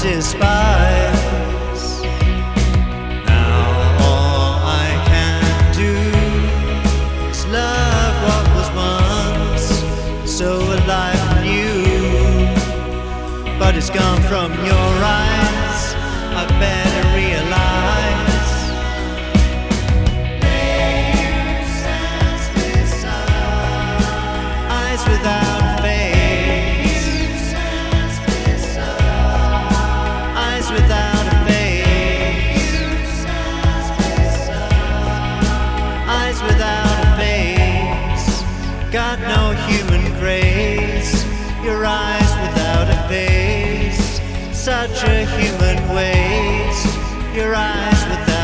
despise. Now all I can do is love what was once so alive and new, but it's gone from your eyes. I better realize. Eyes without a face. Eyes without a face. Eyes without a face. Got no human grace. Your eyes without a face. Such a human waste. Your eyes without